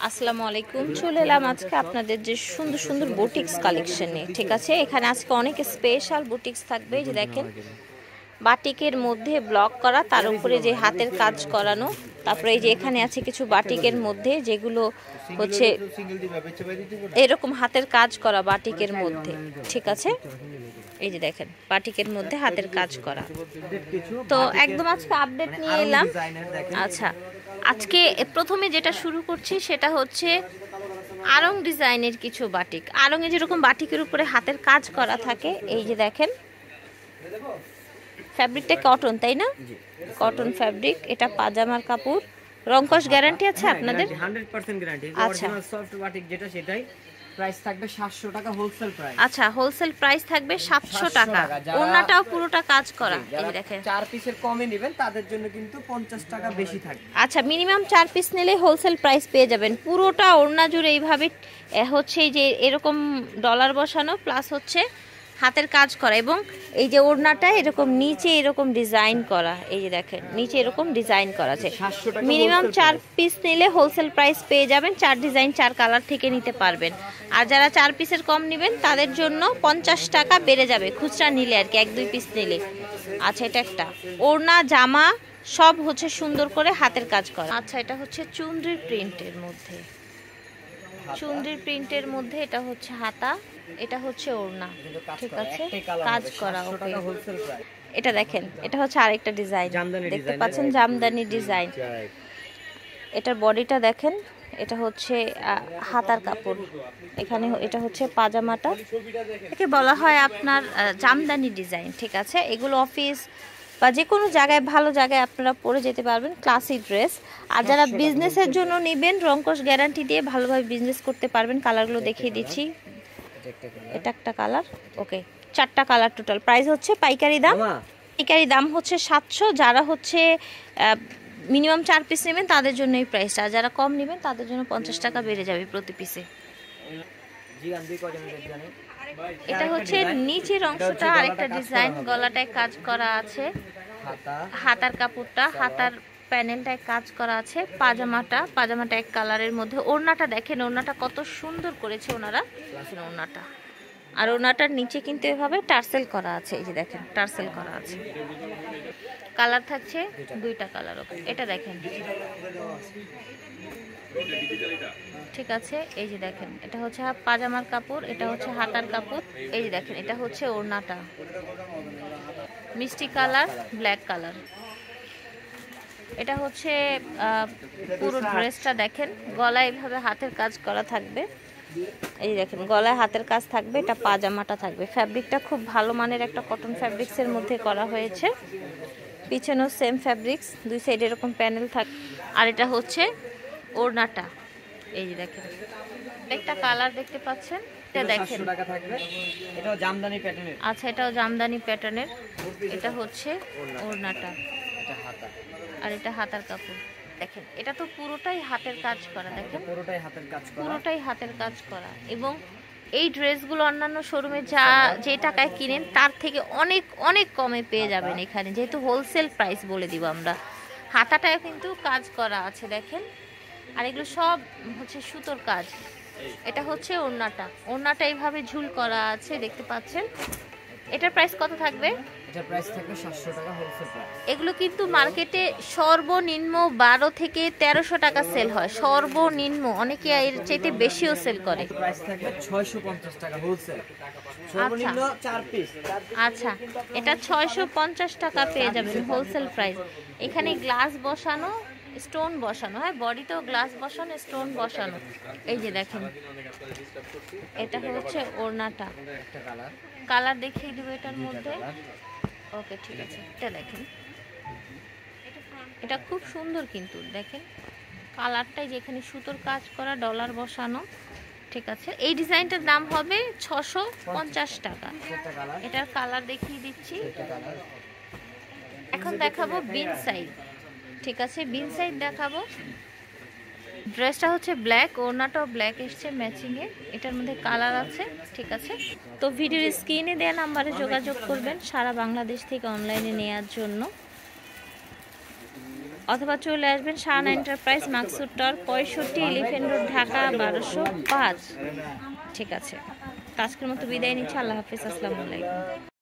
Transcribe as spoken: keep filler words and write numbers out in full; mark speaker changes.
Speaker 1: আসসালামু আলাইকুম। চলে এলাম আজকে আপনাদের যে সুন্দর সুন্দর বুটিক্স কালেকশন নিয়ে। ঠিক আছে, এখানে আজকে অনেক স্পেশাল বুটিক্স থাকবে। যে দেখেন বাটিকের মধ্যে ব্লক করা, তার উপরে যে হাতের কাজ করানো। তারপরে এই যে এখানে আছে কিছু বাটিকের মধ্যে যেগুলো হচ্ছে এরকম হাতের কাজ করা বাটিকের মধ্যে। ঠিক আছে, এই যে দেখেন বাটিকের মধ্যে হাতের কাজ করা। তো একদম আজকে আপডেট নিয়ে এলাম। আচ্ছা, আজকে প্রথমে যেটা শুরু করছি সেটা হচ্ছে আড়ং ডিজাইনের কিছু বাটিক। আড়ংয়ে যেরকম বাটিকের উপরে হাতের কাজ করা থাকে, এই যে দেখেন ফ্যাব্রিকটা কটন, তাই না? Cotton fabric. এটা পাজামার কাপড়। রংকশ গ্যারান্টি আছে আপনাদের?
Speaker 2: Hundred percent guarantee.
Speaker 1: আচ্ছা,
Speaker 2: সফট বাটিক যেটা সেটাই প্রাইস থাকবে সাতশো টাকা হোলসেল প্রাইস।
Speaker 1: আচ্ছা, হোলসেল প্রাইস থাকবে সাতশো টাকা। ওন্নাটাও পুরোটা কাজ করা। এই দেখেন
Speaker 2: চার পিসের কমে নেবেন তাদের জন্য কিন্তু পঞ্চাশ টাকা বেশি থাকবে।
Speaker 1: আচ্ছা, মিনিমাম চার পিস নিলে হোলসেল প্রাইস পেয়ে যাবেন। পুরোটা ওড়না জুড়ে এইভাবে হচ্ছে এই যে এরকম ডলার বসানো, প্লাস হচ্ছে হাতের কাজ করা, এবং এই যে ওড়নাটা এরকম নিচে এরকম ডিজাইন করা। এই যে দেখেন নিচে এরকম ডিজাইন করা আছে। মিনিমাম চার পিস নিলে হোলসেল প্রাইস পেয়ে যাবেন। চার ডিজাইন চার কালার থেকে নিতে পারবেন। আর যারা চার পিসের কম নেবেন তাদের জন্য পঞ্চাশ টাকা বেড়ে যাবে খুচরা নিলে আর কি, এক দুই পিস নিলে। আচ্ছা, এটা একটা ওড়না জামা সব হচ্ছে সুন্দর করে হাতের কাজ করা। আচ্ছা, এটা হচ্ছে চুনরির প্রিন্টের মধ্যে। চুনরির প্রিন্টের মধ্যে এটা হচ্ছে হাতা, এটা হচ্ছে ওড়না। ঠিক আছে, কাজ করা। ওকে, এটা দেখেন এটা হচ্ছে আরেকটা ডিজাইন, দেখতে পাচ্ছেন জামদানি ডিজাইন। এটার বডিটা দেখেন, এটা হচ্ছে হাতার কাপড়। এখানে এটা হচ্ছে পাজামাটা, একে বলা হয় আপনার জামদানি ডিজাইন। ঠিক আছে, এগুলো অফিস বা যে কোনো জায়গায় ভালো জায়গায় আপনারা পরে যেতে পারবেন, ক্লাসি ড্রেস। আর যারা বিজনেসের জন্য নেবেন, রংকশ গ্যারান্টি দিয়ে ভালোভাবে বিজনেস করতে পারবেন। কালারগুলো দেখিয়ে দিচ্ছি। এটা একটা কালার। ওকে, চারটা কালার টোটাল। প্রাইস হচ্ছে পাইকারি দাম, পাইকারি দাম হচ্ছে সাতশো। যারা হচ্ছে মিনিমাম চার পিস নেবেন তাদের জন্য এই প্রাইসটা, আর যারা কম নেবেন তাদের জন্য পঞ্চাশ টাকা বেড়ে যাবে প্রতি পিসে। এটা হচ্ছে নিচের অংশটা আরেকটা ডিজাইন, গলাটায় কাজ করা আছে, হাতার কাপড়টা হাতার প্যানেলটায় কাজ করা আছে। পাজামাটা পাজামাটা এক কালারের মধ্যে। ওড়নাটা দেখেন, ওড়নাটা কত সুন্দর করেছে ওনারা, ওড়নাটা। আর ওড়নাটার নিচে কিন্তু এভাবে টার্সেল করা আছে। এই যে দেখেন টার্সেল করা আছে। কালার থাকছে দুইটা কালার। ওকে, এটা দেখেন। ঠিক আছে, এই যে দেখেন এটা হচ্ছে পাজামার কাপড়, এটা হচ্ছে হাতার কাপড়। এই যে দেখেন এটা হচ্ছে ওড়নাটা, মিষ্টি কালার, ব্ল্যাক কালার। এটা হচ্ছে পুরো ড্রেসটা দেখেন, গলায় এইভাবে হাতের কাজ করা থাকবে। এই দেখেন গলায় হাতের কাজ থাকবে। এটা পাজামাটা থাকবে। ফ্যাব্রিকটা খুব ভালো মানের একটা কটন ফ্যাব্রিক্সের মধ্যে করা হয়েছে। পিছনেও সেম ফ্যাব্রিক্স, দুই সাইডে এরকম প্যানেল থাক। আর এটা হচ্ছে ওড়নাটা। এই যে দেখেন একটা কালার দেখতে পাচ্ছেন, এটা দেখেন।
Speaker 2: এটাও জামদানি প্যাটার্নের।
Speaker 1: আচ্ছা, এটাও জামদানি প্যাটার্নের। এটা হচ্ছে ওড়নাটা,
Speaker 2: এটা হাতা,
Speaker 1: আর এটা হাতার কাপড়। দেখেন এটা তো পুরোটাই হাতের কাজ করা। দেখেন
Speaker 2: পুরোটাই হাতের কাজ করা,
Speaker 1: পুরোটাই হাতের কাজ করা। এবং এই ড্রেসগুলো অন্যান্য শোরুমে যা যে টাকায় কিনেন তার থেকে অনেক অনেক কমে পেয়ে যাবেন এখানে, যেহেতু হোলসেল প্রাইস বলে দিব আমরা। হাতাটায় কিন্তু কাজ করা আছে দেখেন, আর এগুলো সব হচ্ছে সুতোর কাজ। এটা হচ্ছে ওড়নাটা, ওড়নাটা এইভাবে ঝুল করা আছে দেখতে পাচ্ছেন। এটার প্রাইস কত থাকবে?
Speaker 2: এটার প্রাইস থাকবে সাতশো টাকা হোলসেল প্রাইস।
Speaker 1: এগুলো কিন্তু মার্কেটে সর্বনিম্ন বারো থেকে তেরোশো টাকা সেল হয়, সর্বনিম্ন। অনেকে এর চাইতে বেশিও সেল করে।
Speaker 2: প্রাইস থাকবে ছয়শো পঞ্চাশ টাকা হোলসেল, সর্বনিম্ন চার পিস।
Speaker 1: আচ্ছা, এটা ছয়শো পঞ্চাশ টাকা পেয়ে যাবেন হোলসেল প্রাইস। এখানে গ্লাস বসানো, স্টোন বসানো, হ্যাঁ বডিতেও গ্লাস বসানো, স্টোন বসানো। এই যে দেখেন এটা হচ্ছে ওড়নাটা। কালার দেখিয়ে দেবো এটার মধ্যে। ওকে, ঠিক আছে, এটা দেখেন এটা খুব সুন্দর কিন্তু দেখেন কালারটাই, যেখানে সুতোর কাজ করা, ডলার বসানো। ঠিক আছে, এই ডিজাইনটার দাম হবে ছশো পঞ্চাশ টাকা। এটার কালার দেখিয়ে দিচ্ছি। এখন দেখাবো বিন সাইড। ঠিক আছে, বিন সাইড দেখাবো। ড্রেসটা হচ্ছে ব্ল্যাক, ওড়নাটাও ব্ল্যাক এসছে ম্যাচিংয়ে। এটার মধ্যে কালার আছে। ঠিক আছে, তো ভিডিওর স্ক্রিনে দেওয়া নাম্বারে যোগাযোগ করবেন সারা বাংলাদেশ থেকে অনলাইনে নেওয়ার জন্য। অথবা চলে আসবেন শাহানা এন্টারপ্রাইজ, মাকসুদ টাওয়ার, পঁয়ষট্টি, এলিফ্যান্ট রোড, ঢাকা বারোশো পাঁচ। ঠিক আছে, আজকের মতো বিদায় নিচ্ছি। আল্লাহ হাফিজ, আসসালামু আলাইকুম।